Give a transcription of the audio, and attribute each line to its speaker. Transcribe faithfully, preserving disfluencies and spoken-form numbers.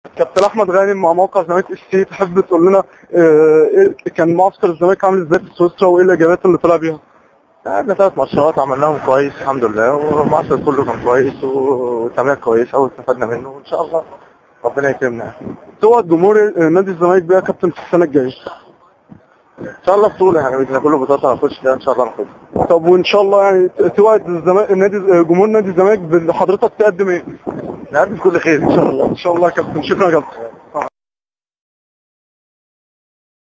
Speaker 1: كابتن احمد غانم مع موقع الزمالك اس سي، تحب تقول لنا آه، إيه كان معسكر الزمالك عامل ازاي في سويسرا وايه الاجابات اللي طلع بيها؟
Speaker 2: لعبنا ثلاث ماتشات عملناهم كويس الحمد لله، والمعسكر كله كان كويس وتمرين كويسه واستفدنا منه، وان شاء الله ربنا يكرمنا.
Speaker 1: توعد جمهور آه، نادي الزمالك بيها يا كابتن في السنه الجايه؟
Speaker 2: ان شاء الله بطوله، يعني باذن كل بطولات هنخش فيها ان شاء الله ناخدها.
Speaker 1: طب وان شاء الله يعني توعد الزمالك نادي آه، جمهور نادي الزمالك بحضرتك تقدم ايه؟
Speaker 2: نقدم كل خير ان شاء الله.
Speaker 1: ان شاء الله يا كابتن، شكرا يا كابتن.